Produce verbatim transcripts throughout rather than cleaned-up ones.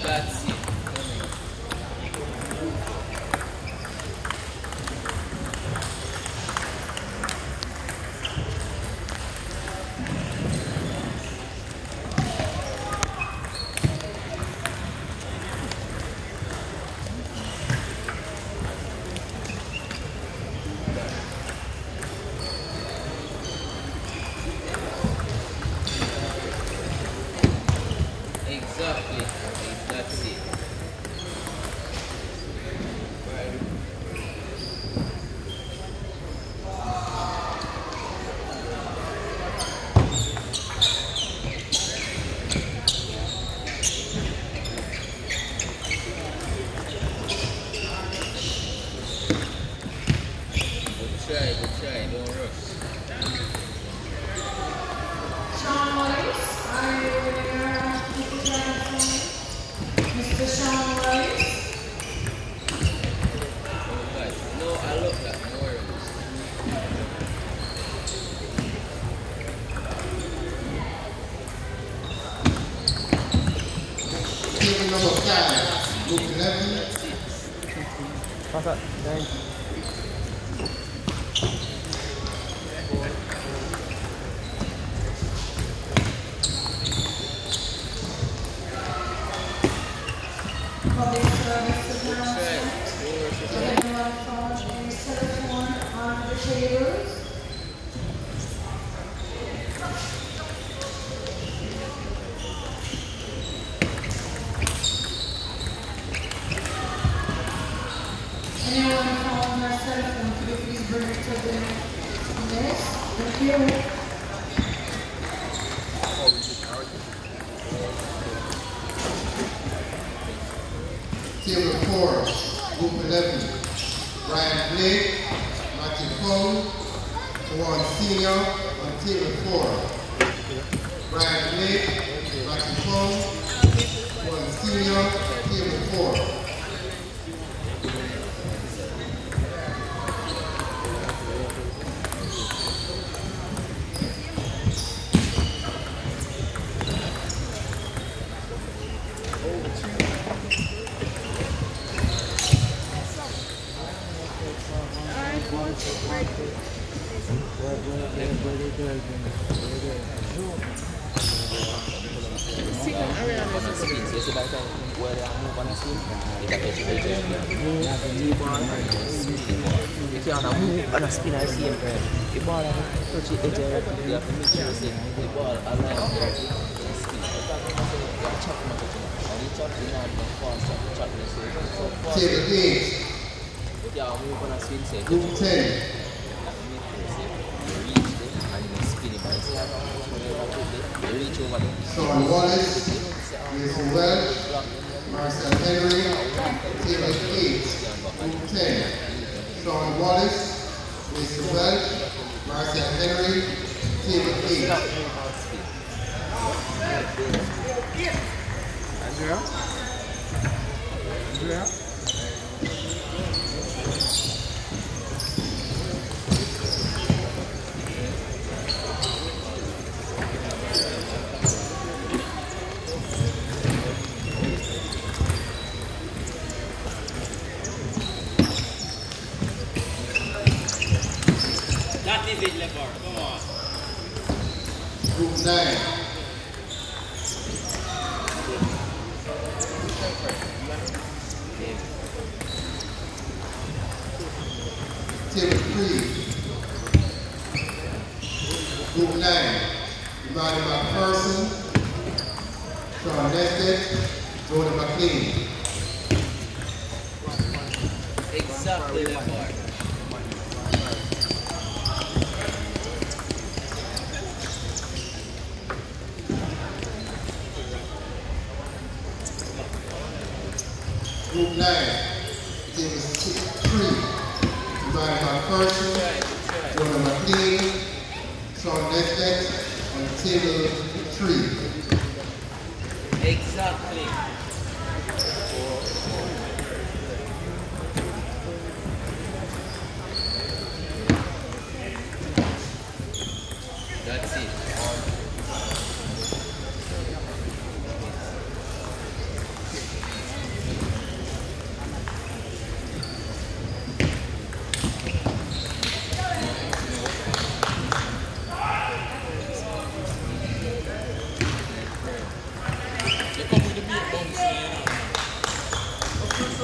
That's it. Exactly. That's it. Good try, good try, don't rush. Sean Wallace, are you aware of the transformation? Mister Sean Wallace? Oh guys, no, I love that, no worries. Table number five, group eleven. That's it. Pass that. Thank you. Public service Good try. announcement. Don't rush If it. anyone found a cell phone on the tables, anyone found their cell phone, could you please bring it to the desk? Thank you. Table four, group eleven. Brian Blake, Matthew Cole, Warren Senior on table four. Brian Blake, Matthew Cole, Warren Senior, table four. Yes, by the time where they move on the screen, it can catch you there. Move the ball, spin the ball. You can't move on a spin at the same time. The ball has to touch it directly. You have to make sure the ball aligns directly to the spin. You chop it, and you chop it out the fast, you chop it so fast. Table eight, You can't move on a spin, say, group ten. you reach it, and you spin it by itself. You reach over there. Sean Wallace, Jason Welch, Marcel Henry, table eight, group ten. Sean Wallace, Jason Welch, Marcel Henry, table eight. Andrea? Andrea? That is it, Levar. Come on. Group nine. Table three. Group nine. Divided by person. Sean Nesbitt, Jordan McLean. Exactly, Levar. Group nine. Table six, three. Divided by person. Jordan McLean, Sean Nesbitt, on table three. Exactly. That's it.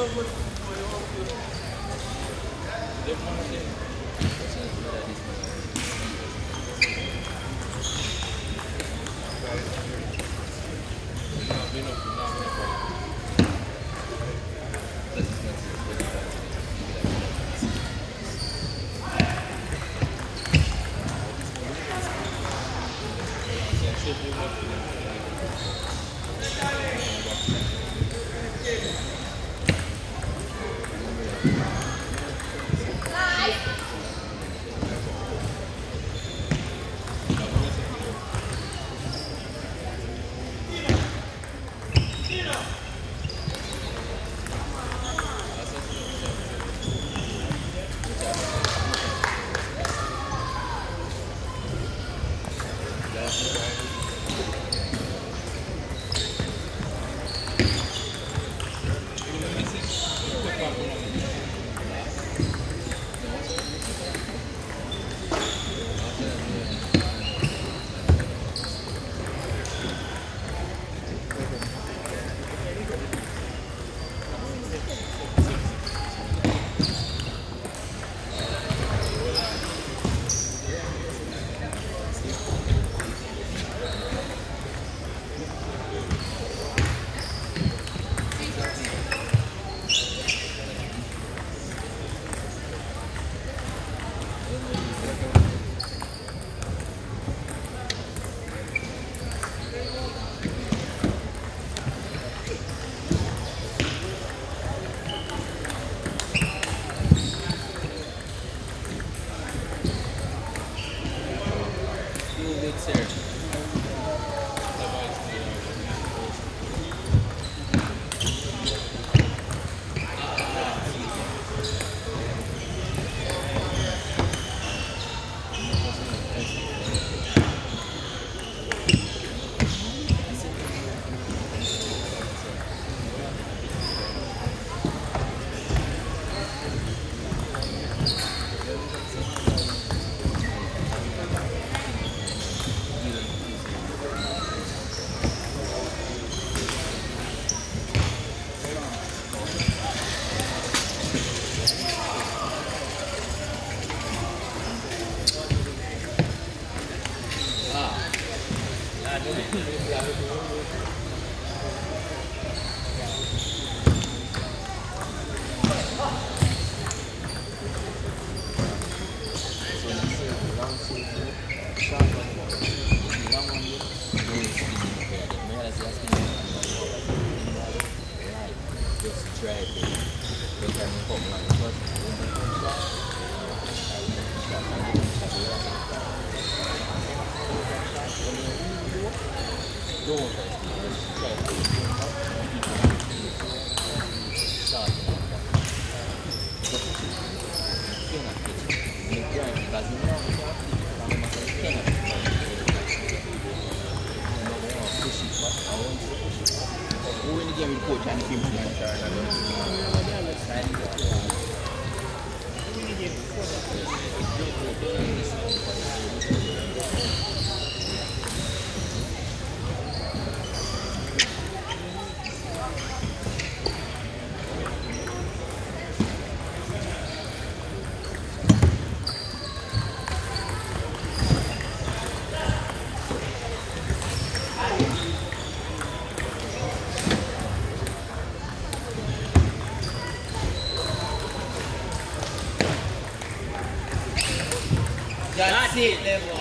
That's it, Levar.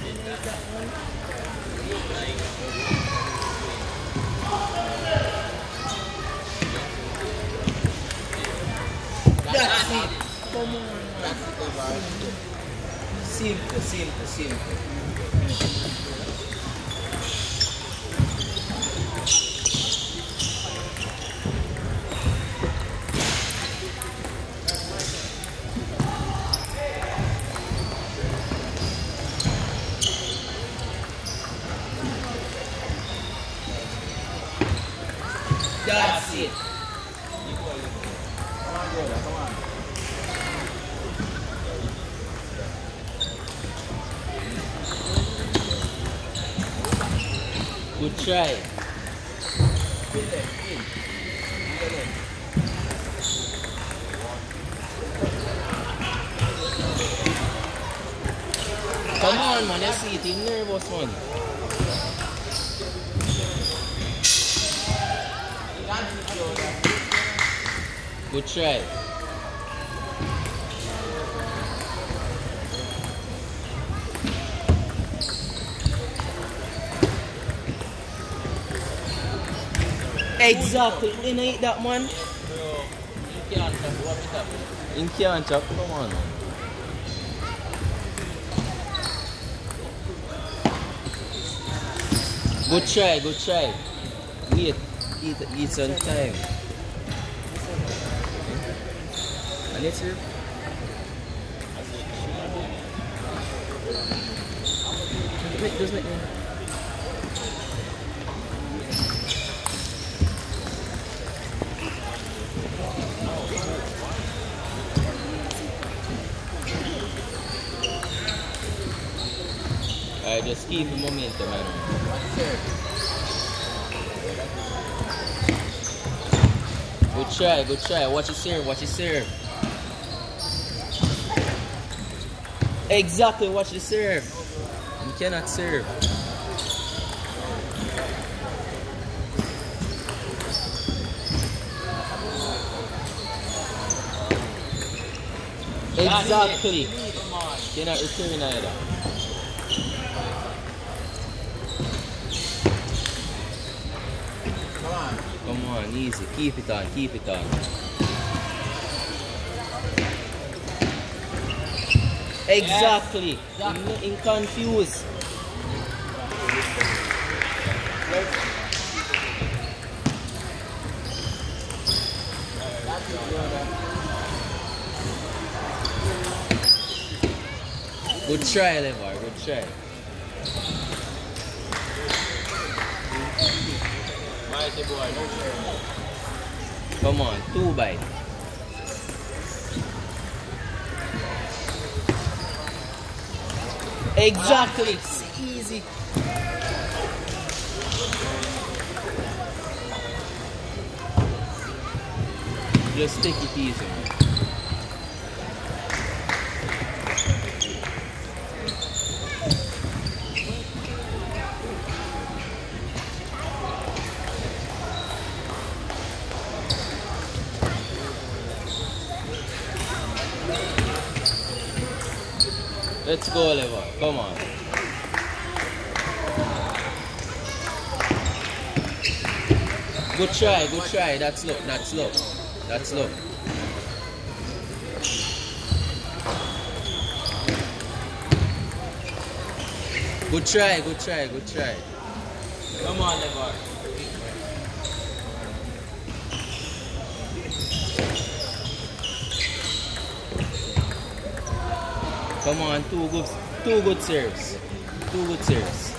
That's it. Come on. That's it, Levar. Simple, simple, simple. That's it. Good try. Come on, man. You see it. He's nervous, man. Good try. Exactly. You know eat that, man. Bro, you can't chop. What is happening? You can't chop. Come on, man. Good try, good try. Wait, eat, eat some time. And let's see. Make, just make me. Alright, just keep the momentum, man. Good try, good try. Watch it serve, watch it serve. Exactly, watch the serve. You cannot serve. Exactly. Cannot return either. Come on. Come on, easy. Keep it on, keep it on. Exactly. Yes. Exactly. In, in confused. That's it, brother. Good try, Levar. Good try. Mighty boy, no share. Come on, two bite. Exactly. It's easy. Just take it easy, man. Let's go, Levar. Come on. Good try, good try. That's low, that's low. That's low. Good try, good try, good try. Come on, Levar. Come on, two good, two good serves. Two good serves.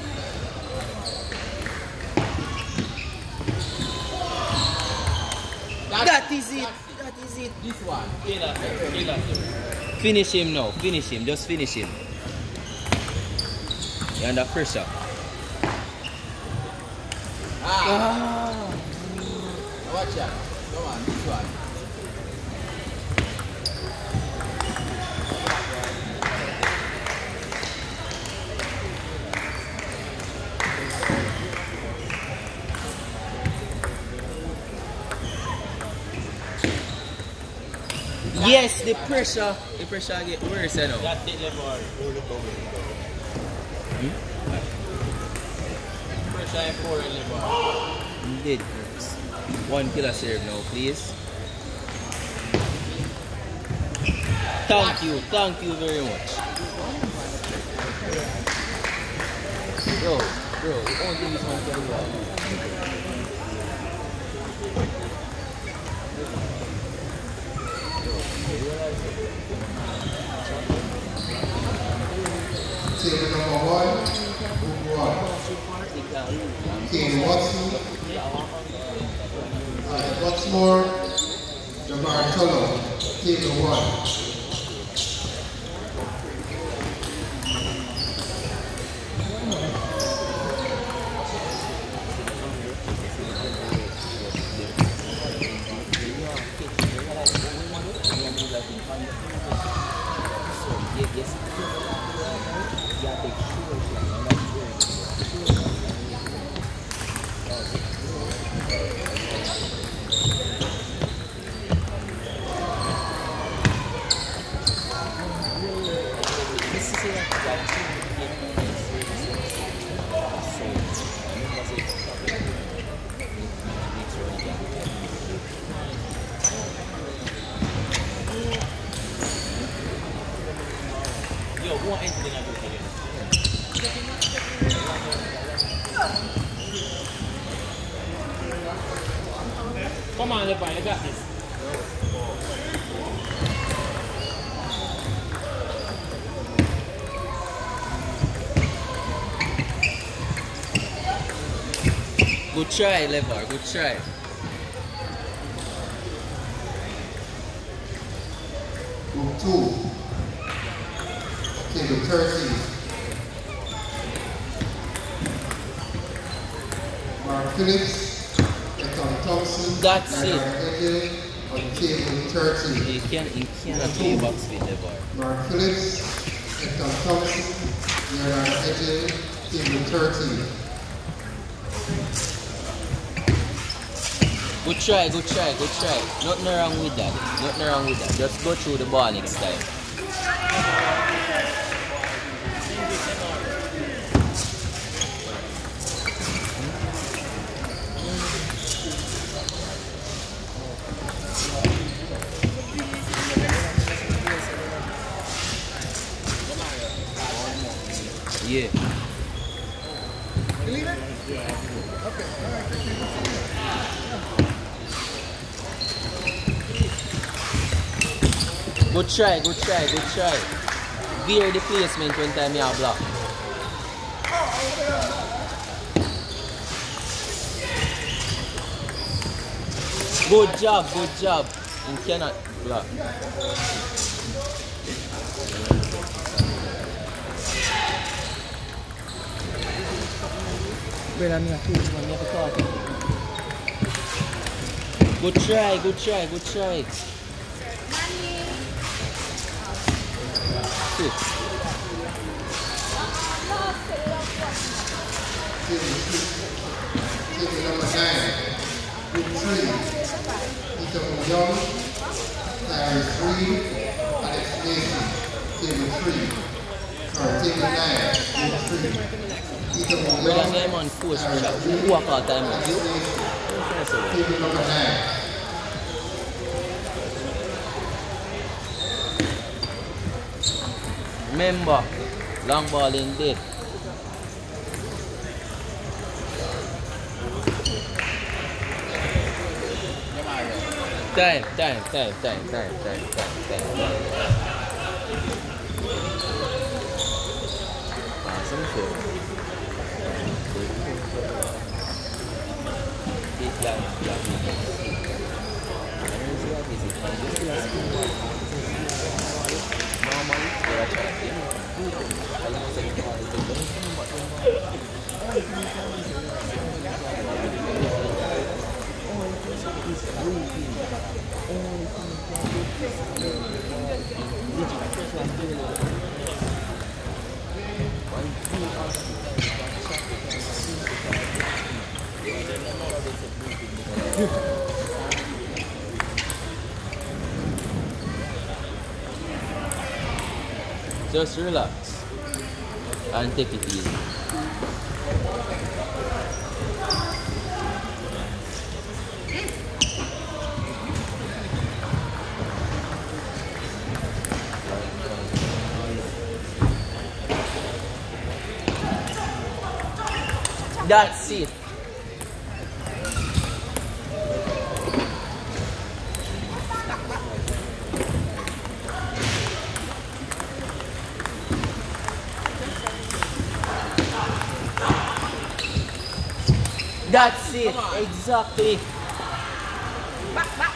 That is it. That is it. This one. Kill that, kill that. Finish him now. Finish him. Just finish him. You're under pressure. Ah. Ah. Now watch out. Come on, this one. Yes, the pressure. The pressure get worse, you know. That's it, Levar. Hmm? Pressure and four, Levar. Indeed. One killer serve now, please. Thank you, thank you very much. Bro, bro, you don't think this one can well. Table number one, group one. Kane Watson, uh, Watmore, Jamar Tullow, table one. Yes. Come on, Levi, you got this. Good try, Levar, good try. Group two. Table thirteen. Mark Phillips, Ethan Thompson. That's it. Edge on table thirteen. He can't, he can't play box with Levar. Mark Phillips, Ethan Thompson, Leonard Edge, table thirteen. Good try, good try, good try. Nothing wrong with that. Nothing wrong with that. Just go through the ball next time. Yeah. You leave it? Okay, all right. Good try, good try, good try. Veer the placement when time you have block. Good job, good job. You cannot block. Brother, me a coach, man. Me have to talk. Good try, good try, good try. Sit. Table number nine. Group three. Peter Young, Tyrus Reed, Alex Mason. Table three. Or table nine. Group three. Peter Brother, Young, me man coach, man. Walk all time with you. table number nine. Remember, long ball in dead. Time, time, time, time, time, time, time, time, time. Awesome show. Big line, line. Normally, they are trying Just relax and take it easy. That's it. That's it, exactly. Back, back.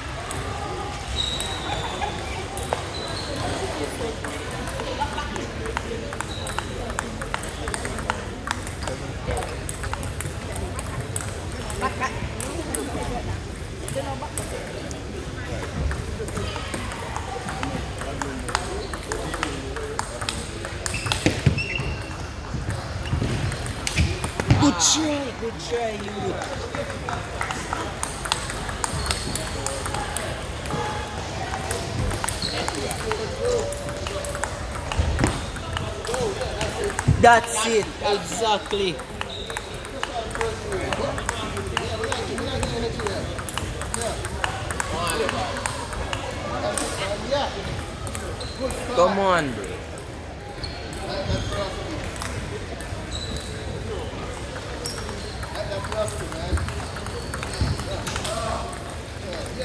Back, back. Good try, good try, you. That's it, exactly. Come on, bro.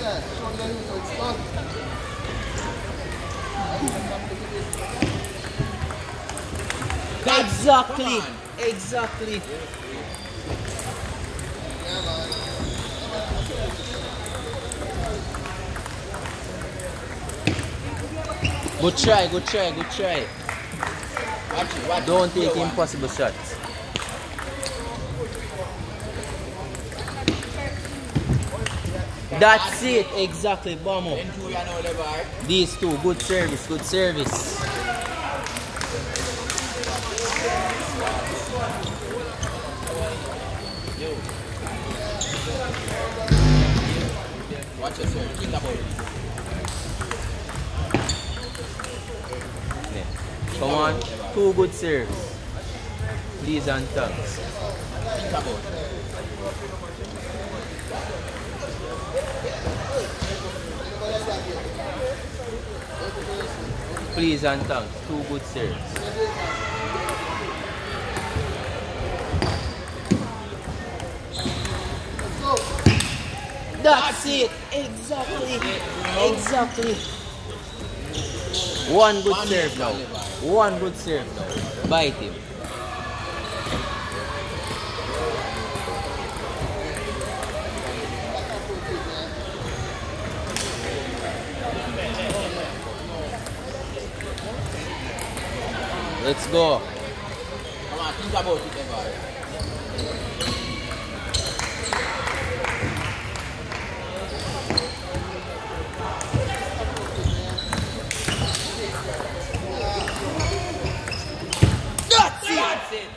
Exactly. Exactly. Good try, good try, good try. Watch it, watch Don't it. take impossible shots. That's it, exactly, Bomo. Then two, you know the bar. These two, good service, good service. Watch it, sir. Think about it. Yeah. Come on, two good serves. These and tongues. Think about it. Please and thanks, two good serves. That's it! Exactly! Exactly! One good serve now. One good serve now. Bite him. Let's go. Come on, think about it, Evar. That's it! That's it.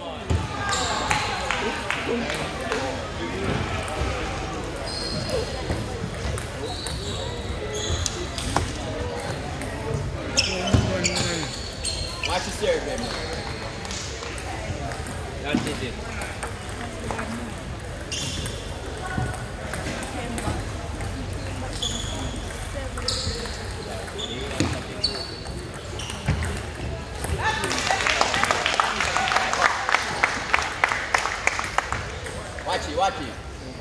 Watch the serve, baby. That's it. Watch it, watch it.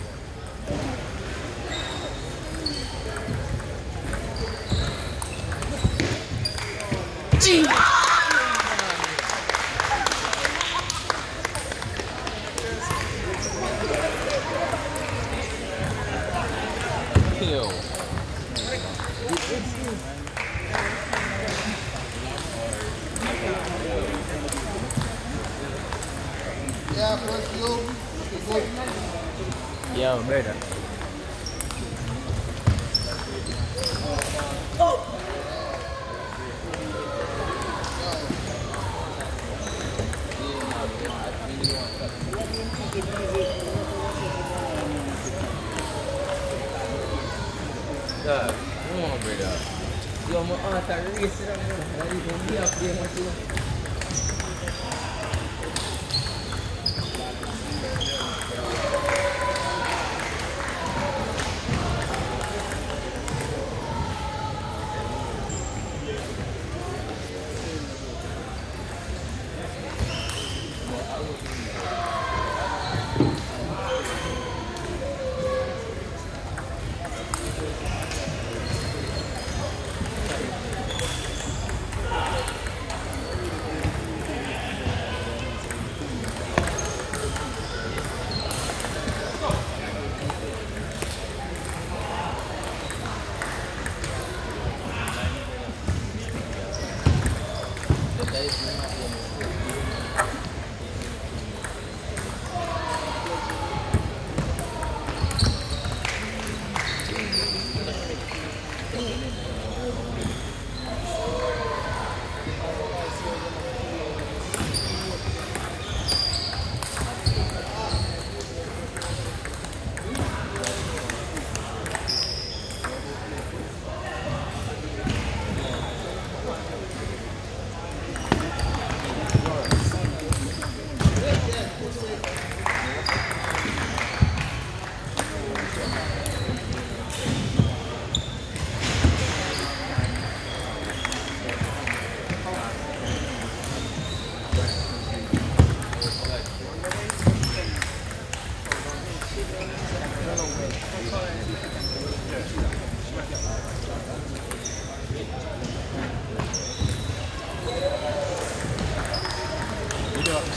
Yo. Yeah, first you. Good. Yo, brother. Dog, come on, brother. Yo, my aunt are racing up, man. I need to be up there, man, too.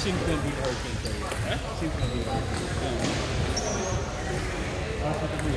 Symphony beat Hurricane Carrier. Huh? Symphony beat Hurricane Carrier. Apa tadi?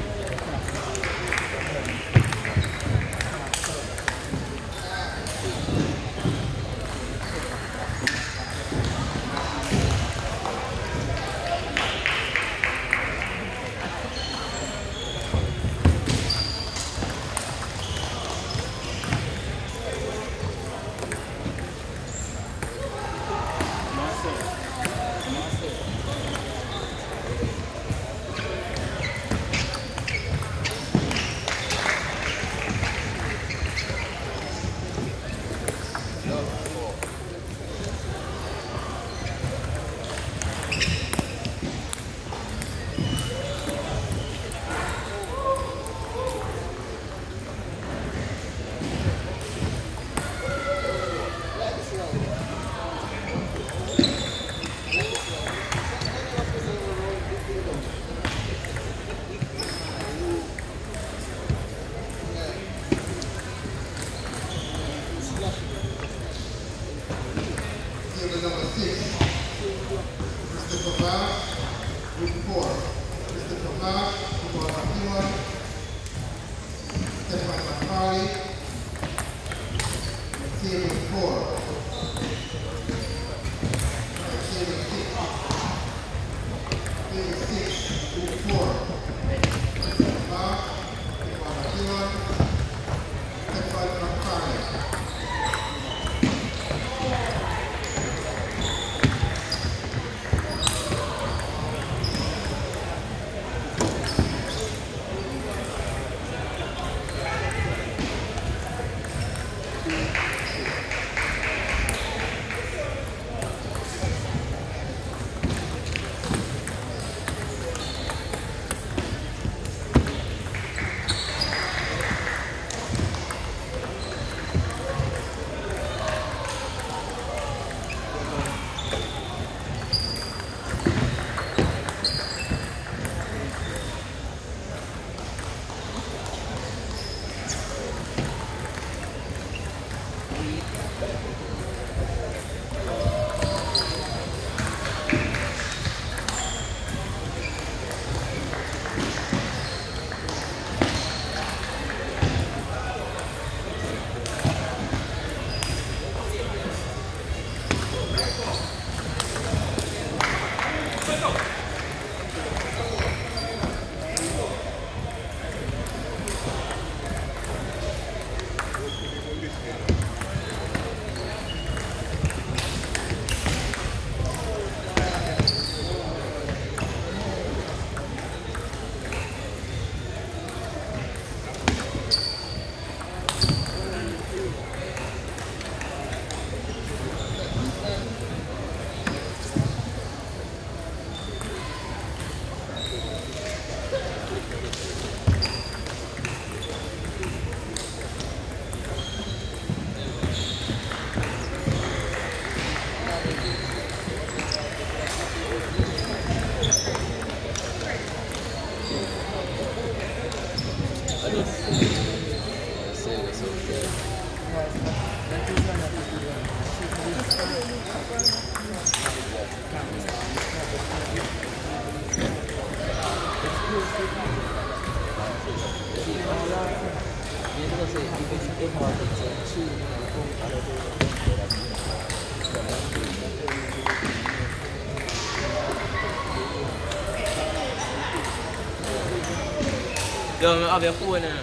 Yo, me avea phone na.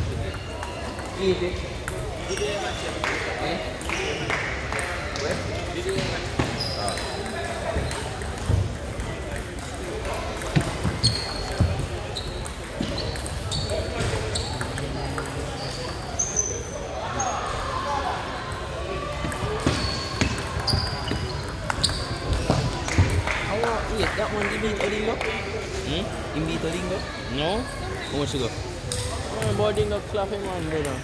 Eat it. Eh? Where? Ah. Oh, wait, that one didn't beat Olingo? Hmm? You beat Olingo? No? How much you go? I'm boarding the clapping one, brother.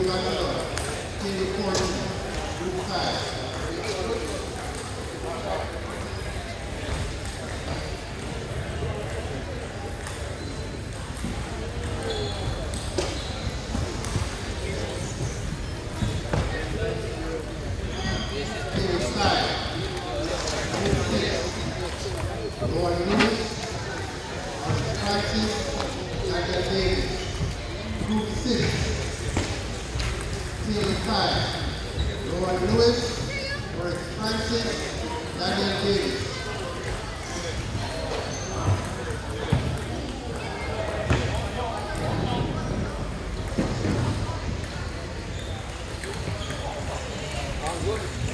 Bachelor, Katie Courtney, Group five. Lord Lewis, Francis, Daniel Davis. Group six, team five. Lord Lewis, versus Francis, Daniel Davis. Good.